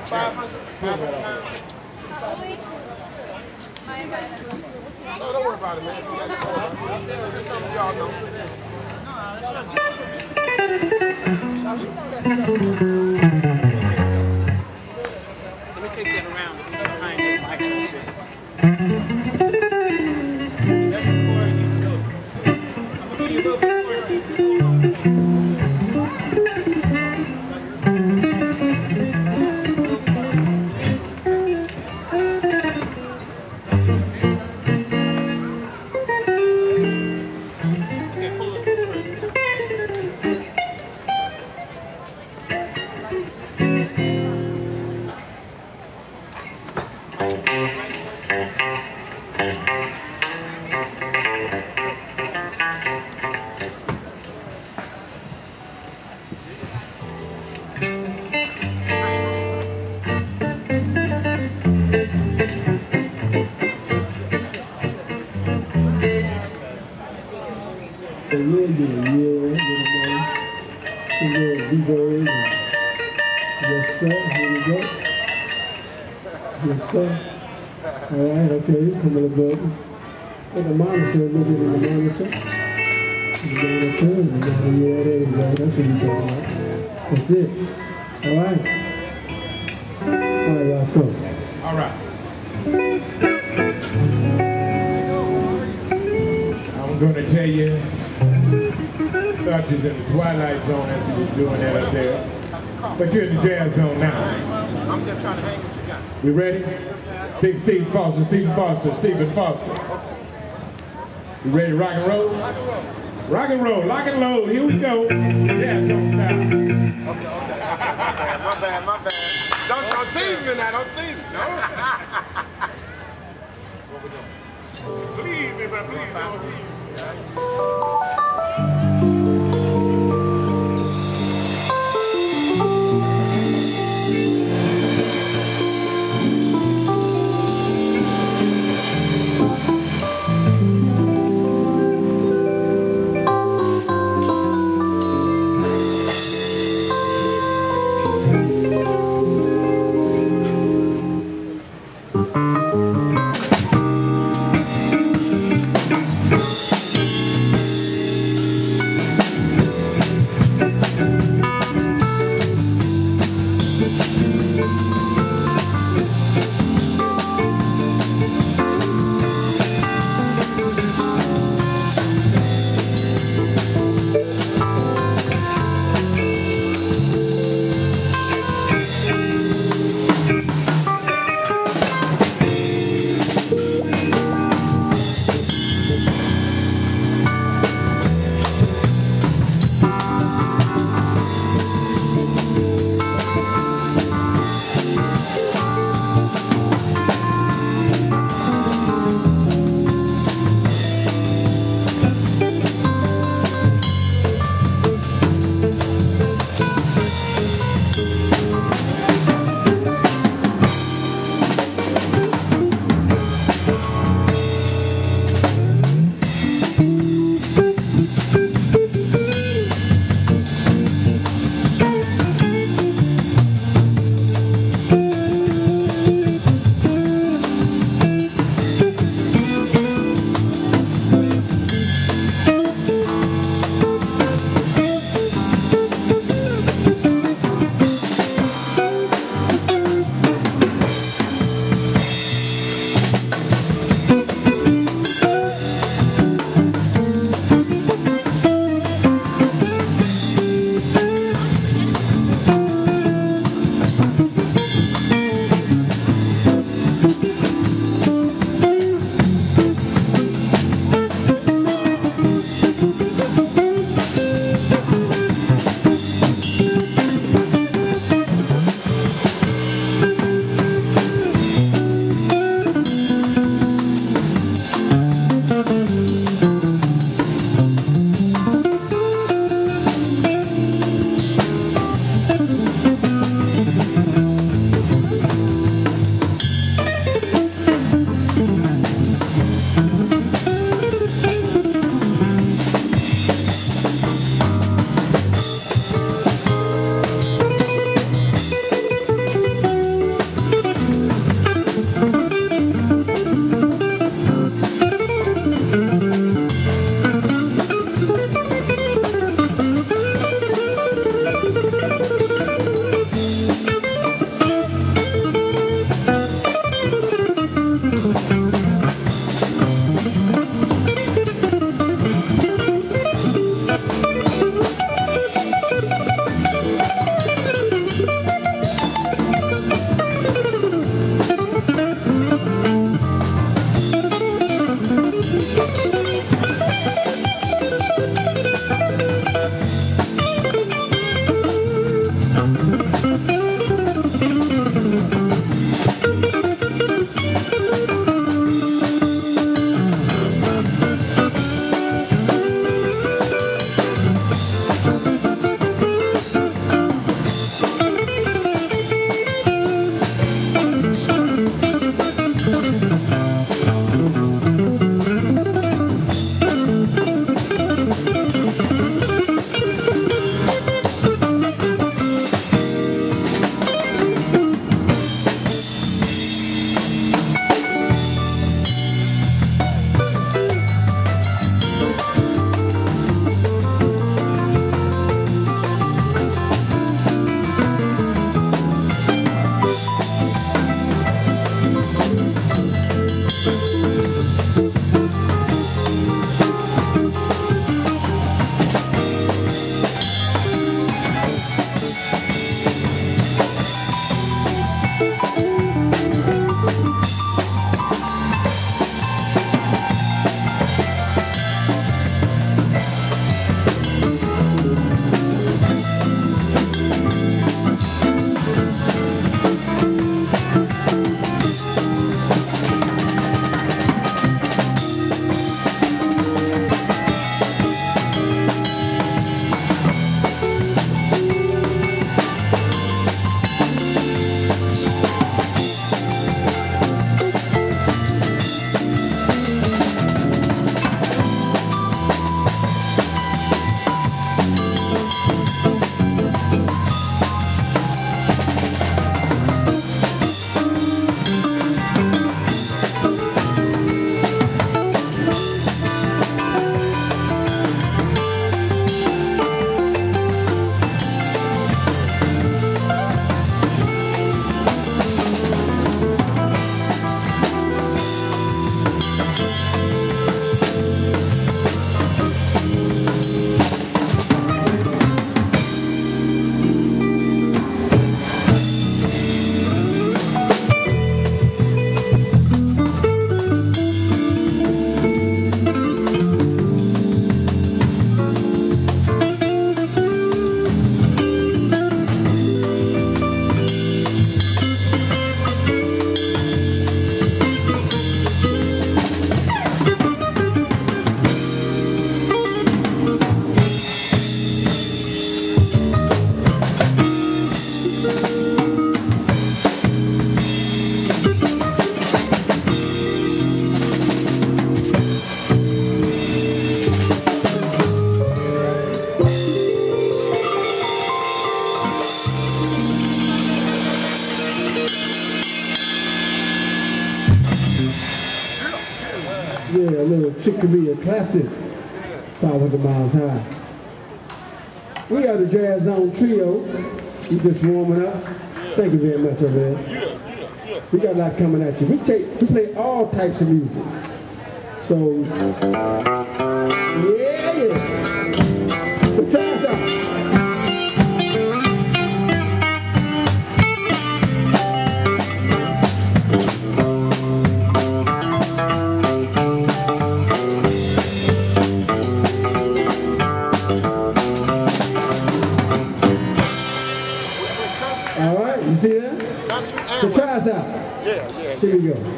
No, don't worry about it, man. That's something y'all know. Let me take that around behind the mic a little bit. That's before you go. I'm going to give you a little bit more. Alright, okay, come on above. Put the monitor, look at the monitor. The monitor, there you go, that's what you're talking about. That's it. Alright. Alright, y'all, so. Alright. I'm going to tell you, thought you was in the Twilight Zone as you was doing that up there. But you're in the Jazz Zone now. I'm just trying to hang with you guys. You ready? Big Steve Foster, Stephen Foster. You ready to rock and roll? Rock and roll, lock and load. Here we go. Jazz Zone style. Okay. My bad. Don't tease me now. Don't tease me. What we doing? Please, baby, please don't tease me. Yeah, a little Chick-fil-A classic, 500 Miles High. We got the Jazz Zone Trio. We just warming up. Thank you very much, over there. We got a lot coming at you. We play all types of music. So, yeah. So try us out. You see that? So try us out. Yeah. Here we go.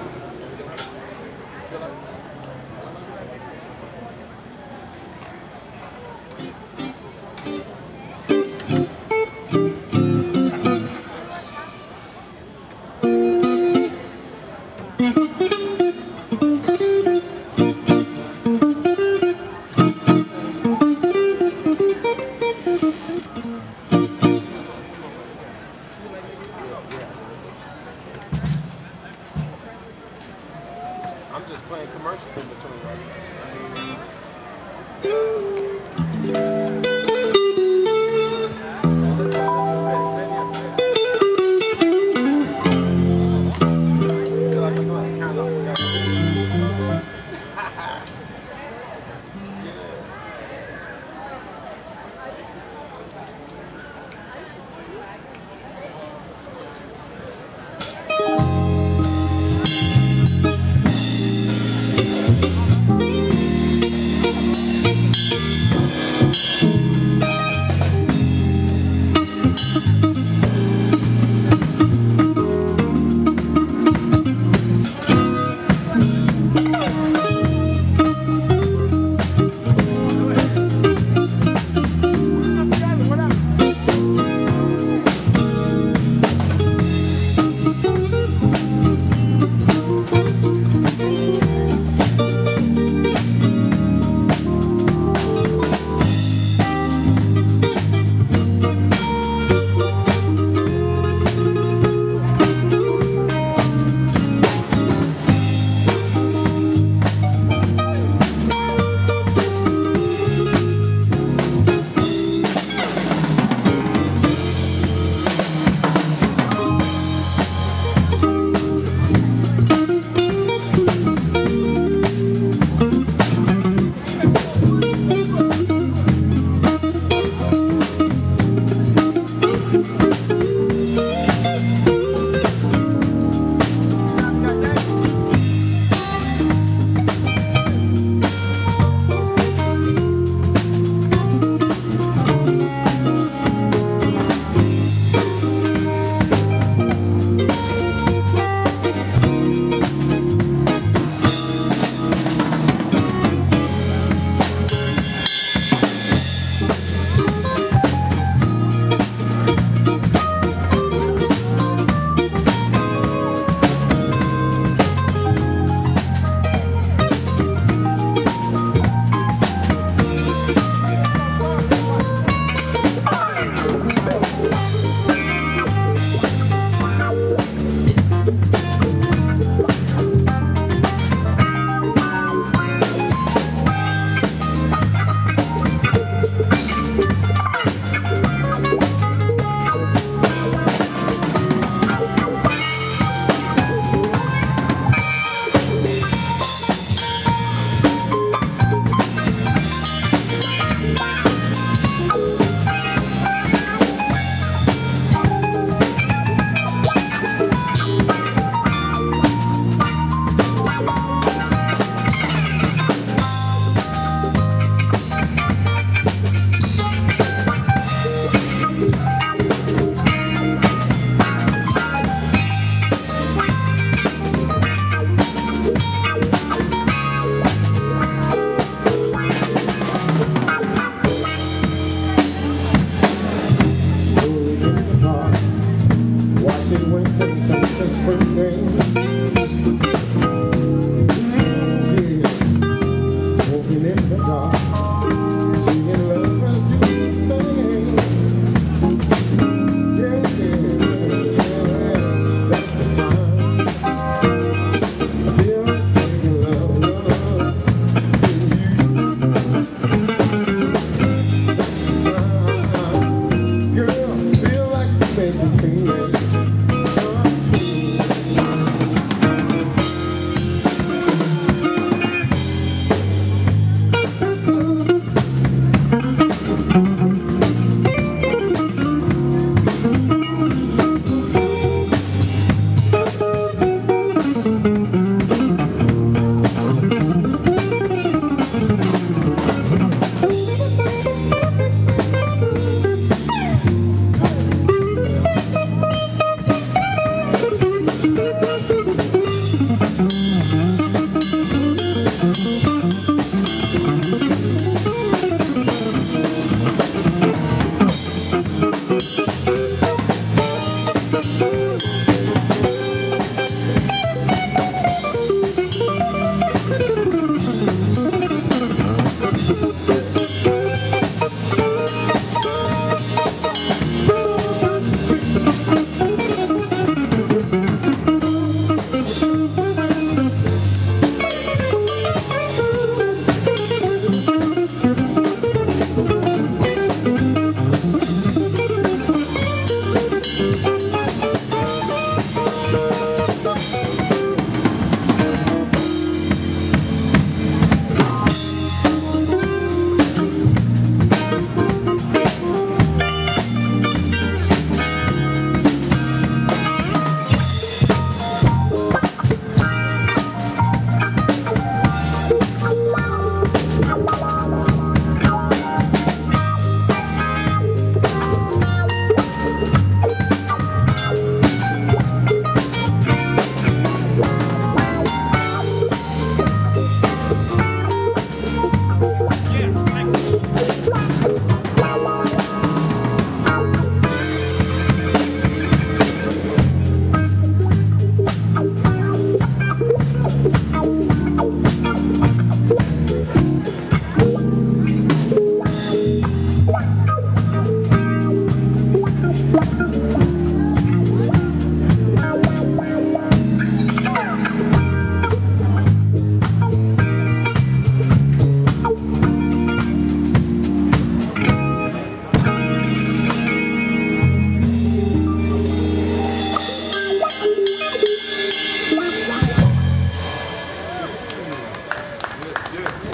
I'm just playing commercials in between right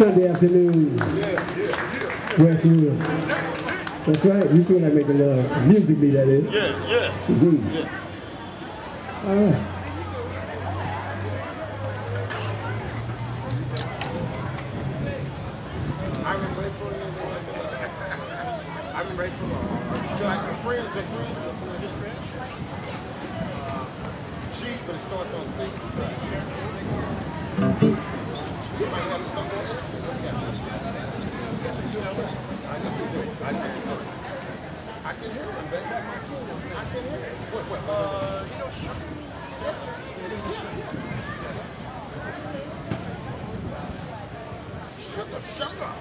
Sunday afternoon, Westwood. That's right, you feel like making love. Musically, that is. Yeah, yes. Yes. All right. I remember April. I remember April. Like your friends, just friends. G, but it starts on C. You might have some more instruments. I can hear it, baby. I can hear it. What? You know, sugar.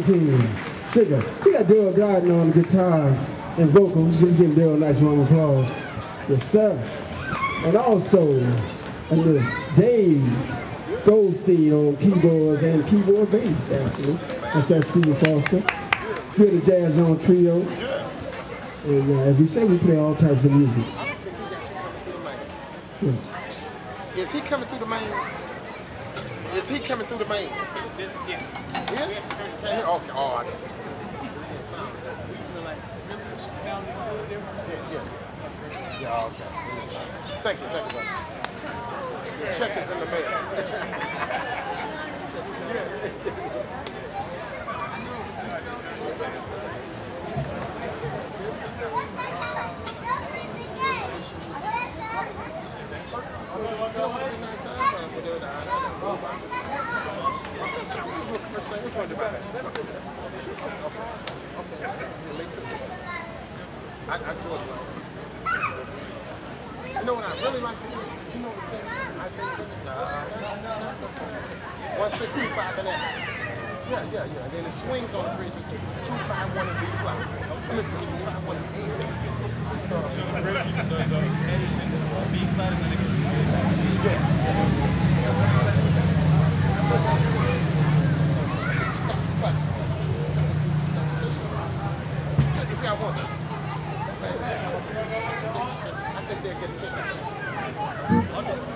17, Sugar. We got Daryl Dryden on the guitar and vocals. Just give Daryl a nice round of applause. Yes, sir. And also, Dave Goldstein on keyboards and keyboard bass, actually. That's our Stephen Foster. We're the Jazz On Trio. And as we say, we play all types of music. Yeah. Is he coming through the mains? Is he coming through the mains? Yeah. Yes? Okay, oh, I didn't. Yeah, okay. Thank you, brother. The check is in the mail. I enjoy it. You know what I really like to do? You know the thing? I take 165 and that. Yeah. And then it swings on the bridge. It's 251 and B flat. And it's 251 and A flat. So the bridge is the Anderson B flat and then it goes to if y'all want it. I think they'll get a kick out of it.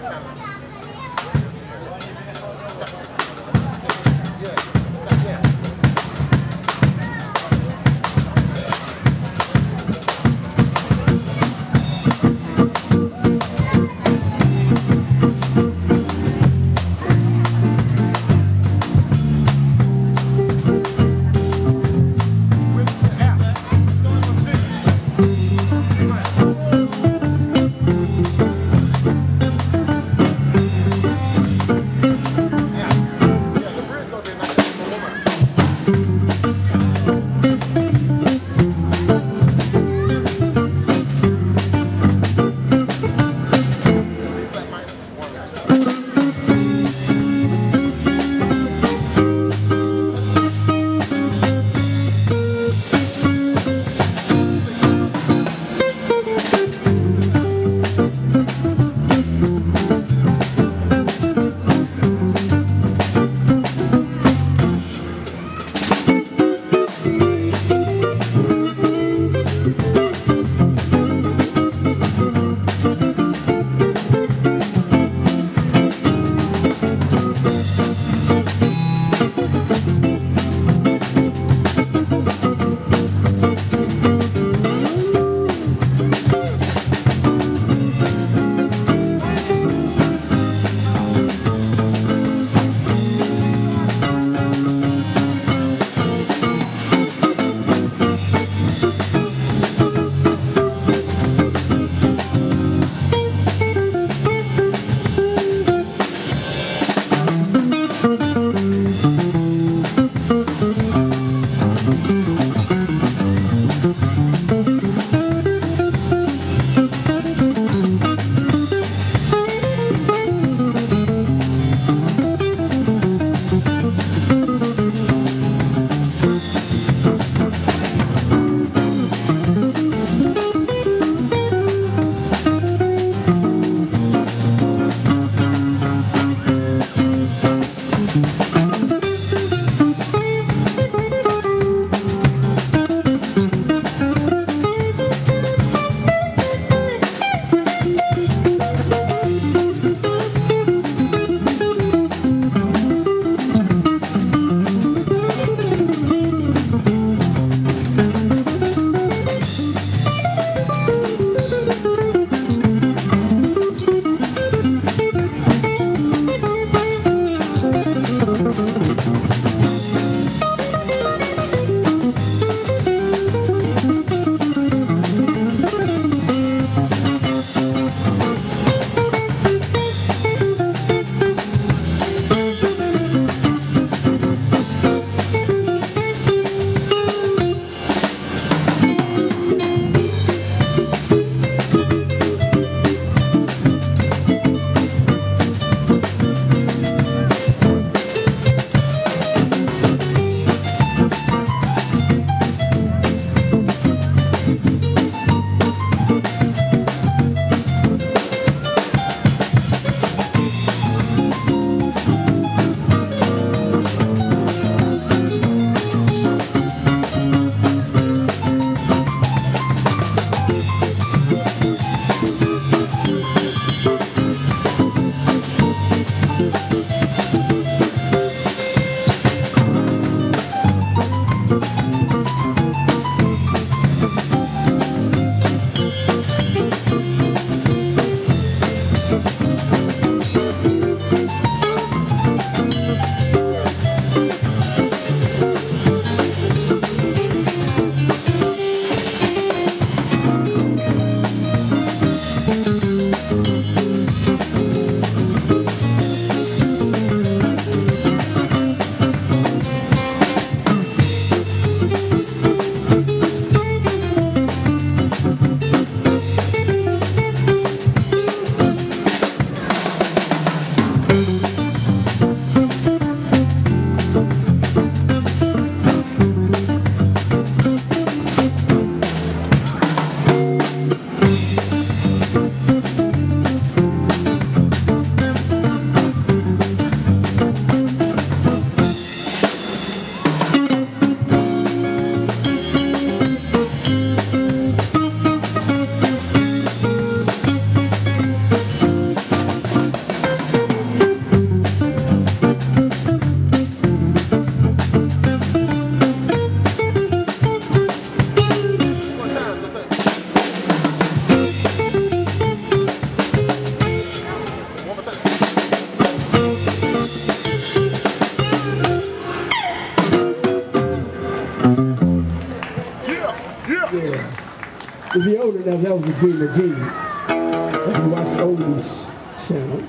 heard that was a dream of genius. If you watch the oldies channel.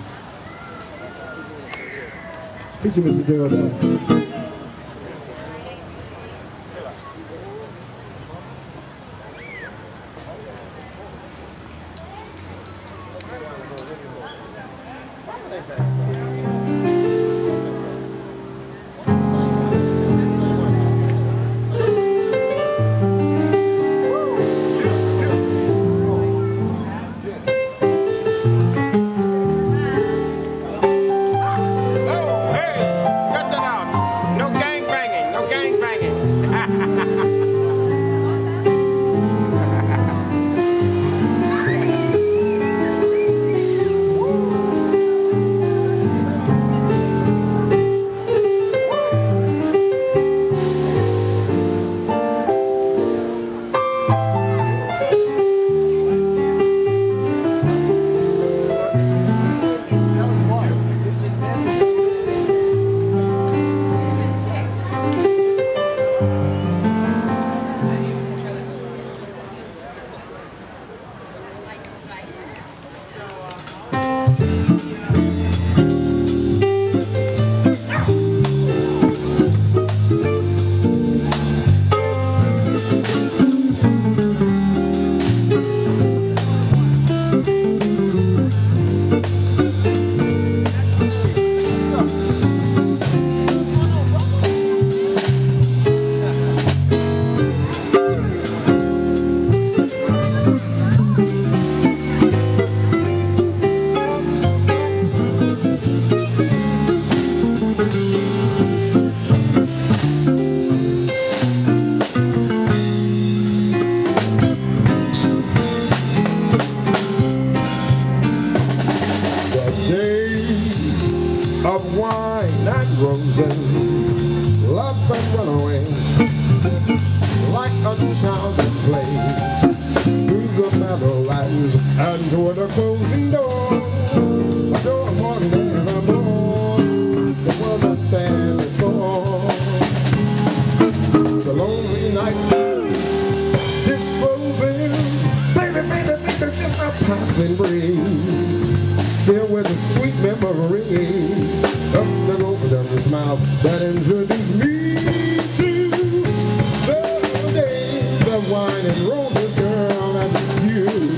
Picture Mr. Doyle. Of wine and roses, love and run away, like a child at play, through the meadowlands and toward a closing door. A door one never more, the one that's there before. The lonely night disclosing, baby, baby, baby, just a passing breeze, filled with a sweet memory of the open of his mouth that introduced me to the days of wine and roses, girl, and you.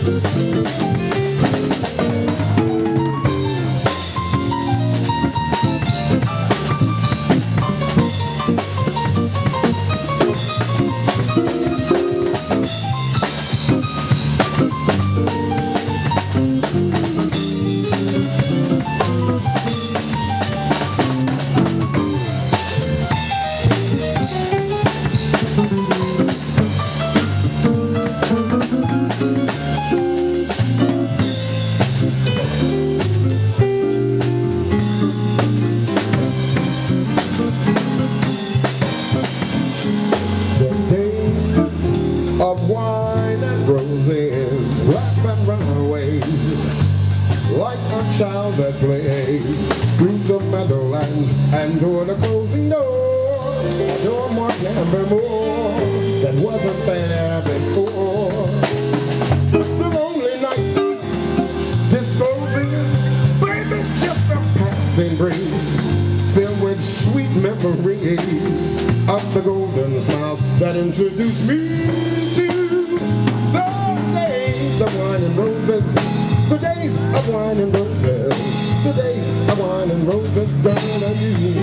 Of wine and roses, laugh and run away, like a child that plays through the meadowlands and toward the closing door. No more can be more that wasn't there before. The lonely night disclosing, baby, just a passing breeze, filled with sweet memories of the golden smiles that introduced me to the days of wine and roses, the days of wine and roses, the days of wine and roses, girl, and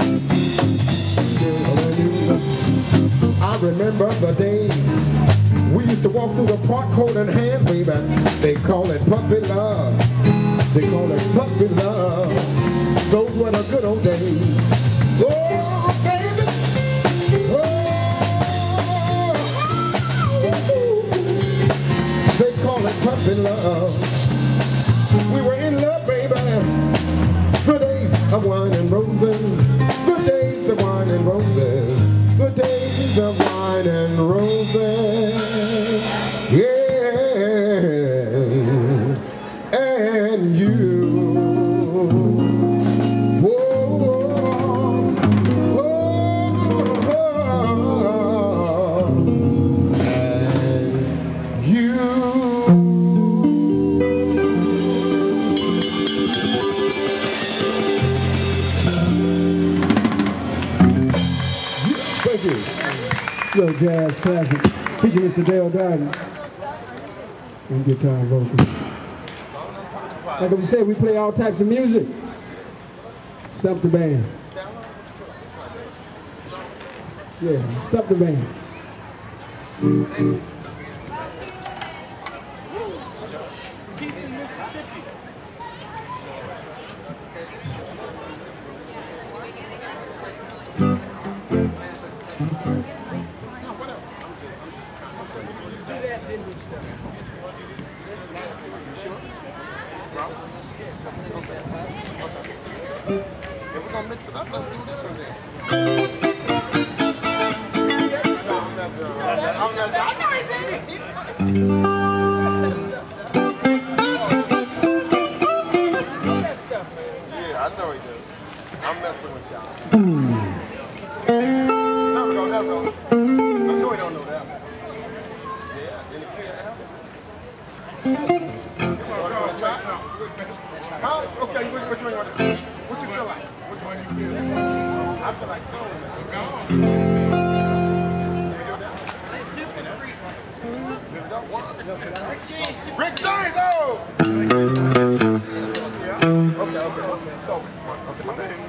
you. I remember the days we used to walk through the park holding hands, baby. They call it puppy love. They call it puppy love. Those were the good old days. Oh, baby. They call it puppy love. We were in love, baby. The days of wine and roses. The days of wine and roses. The days of wine and roses. Yeah. And you. Little jazz classic, featuring Mr. Dale Darden on guitar and vocals. Like we said, we play all types of music. Stump the band. Yeah, stump the band. Peace in Mississippi. If we're gonna mix it up, let's do this one then. No, I'm messing around. I know he did. Yeah, I know he did. I'm messing with y'all. Never go. I know he don't know that one. Yeah, in the kid album. You wanna try? Huh? Okay, which one you want to do? What you feel like? Which one you feel like? I feel like soul. Let's super free. Rick James, oh! Okay. So, okay, my bad.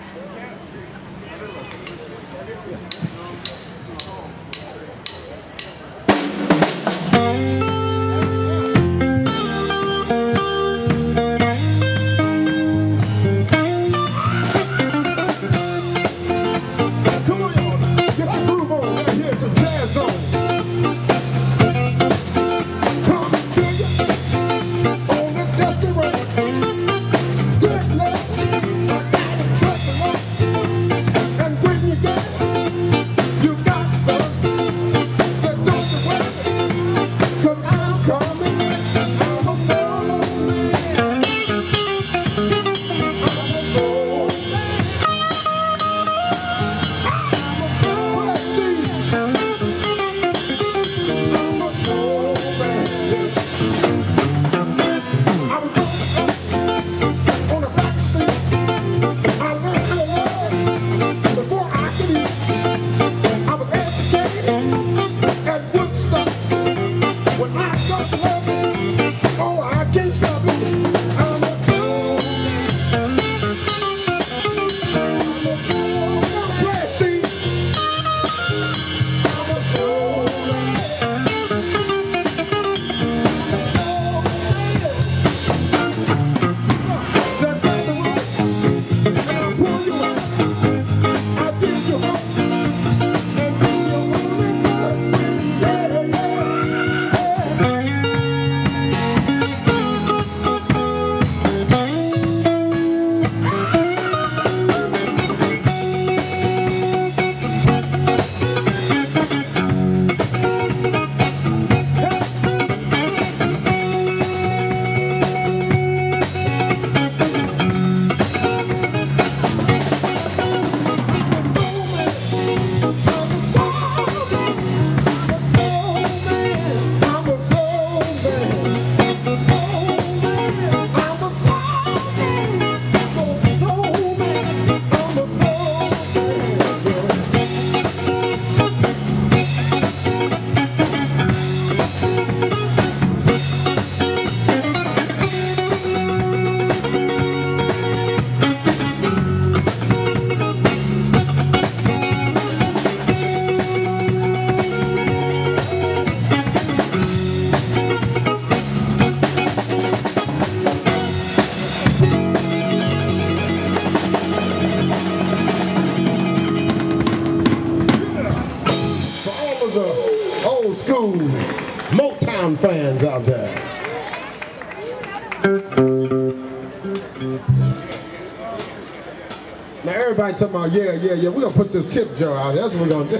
Now everybody talking about, yeah, yeah, yeah, we're gonna put this tip jar out. That's what we're gonna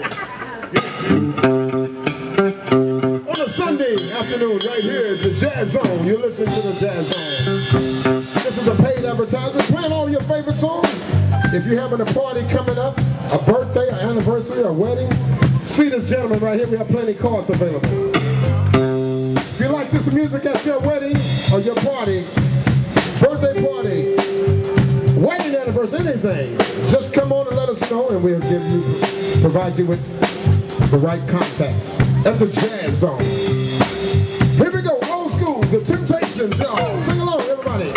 do. On a Sunday afternoon, right here at the Jazz Zone, you're listening to the Jazz Zone. This is a paid advertisement, playing all your favorite songs. If you're having a party coming up, a birthday, an anniversary, a wedding, see this gentleman right here, we have plenty of cards available. If you like this music at your wedding or your party, birthday party, wedding anniversary, anything, just come on and let us know and we'll provide you with the right contacts at the Jazz Zone. Here we go, old school, The Temptations, y'all. Sing along, everybody.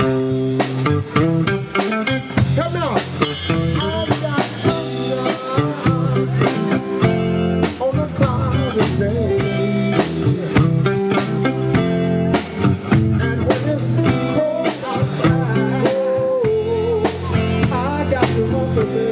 Help me out. I've got sun on a cloudy day. And when it's cold outside, oh, I got to walk away.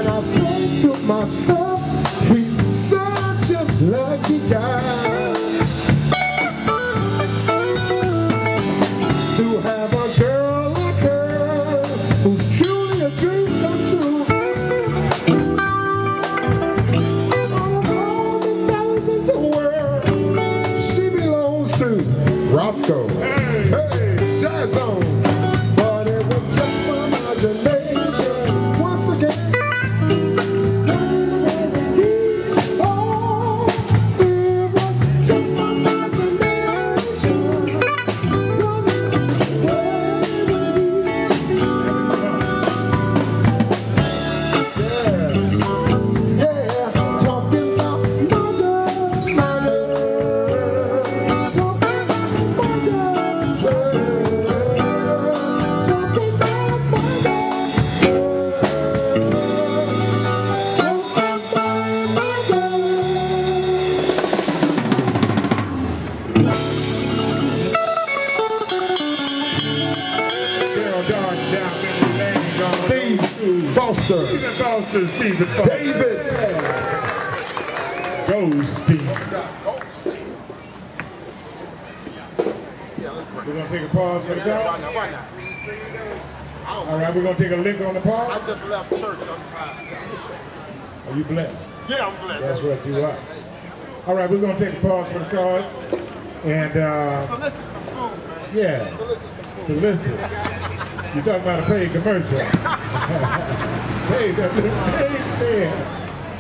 And I said to myself, he's such a lucky guy to have a girl like her who's truly a dream come true. Out of all the fellas in the world, she belongs to Roscoe. Hey, Jazz Zone. But it was just my imagination once again. Oh, it was just my imagination running away with me. Yeah, talking about mother, talking about Steve Foster, Stephen Foster. David. Go, Steve. We're going to take a pause for the call. Right now. All right, we're going to take a lick on the pause. I just left church. I'm tired. Are you blessed? Yeah, I'm glad. That's what you are. All right, we're going to take a pause for the call. And, Solicit some food, man. yeah. Solicit some food. Solicit. You're talking about a paid commercial. Paid stand.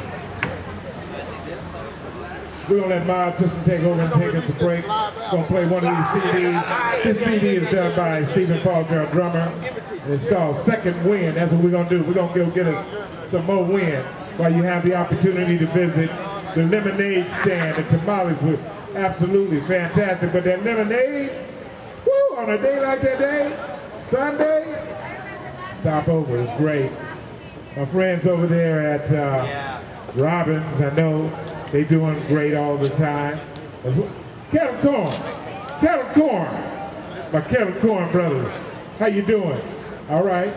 We're going to let Mild System take over and take us a break. We're going to play one of these CDs. This CD is done by Stephen Foster, our drummer. It's called Second Wind. That's what we're going to do. We're going to go get us some more wind while you have the opportunity to visit the lemonade stand. The tamales were absolutely fantastic. But that lemonade, woo, on a day like today, Sunday, stop over. It's great. My friends over there at Robbins, I know they doing great all the time. Kettle Corn, my Kettle Corn brothers. How you doing? All right.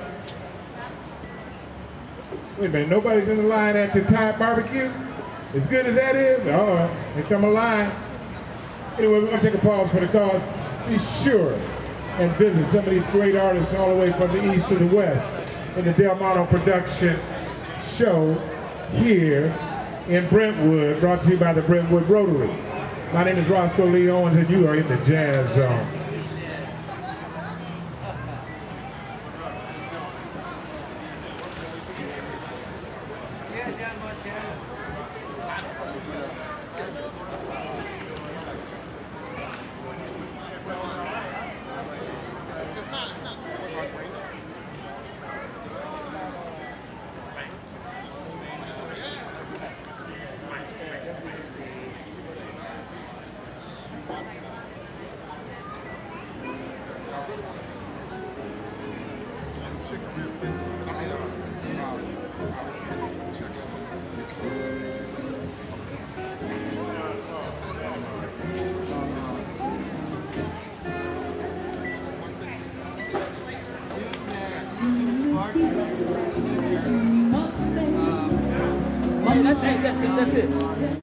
Wait a minute, nobody's in the line at the Thai barbecue? As good as that is? All right, they come a line. Anyway, we're gonna take a pause for the cause. Be sure and visit some of these great artists all the way from the east to the west in the Del Monte Production show here in Brentwood, brought to you by the Brentwood Rotary. My name is Roscoe Lee Owens, and you are in the Jazz Zone. That's it.